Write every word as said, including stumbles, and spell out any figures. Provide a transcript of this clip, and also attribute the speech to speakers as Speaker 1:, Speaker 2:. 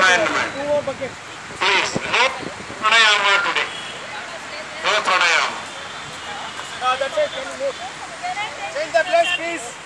Speaker 1: environment. Please, no pranayama today. No pranayama.
Speaker 2: Change the place, please.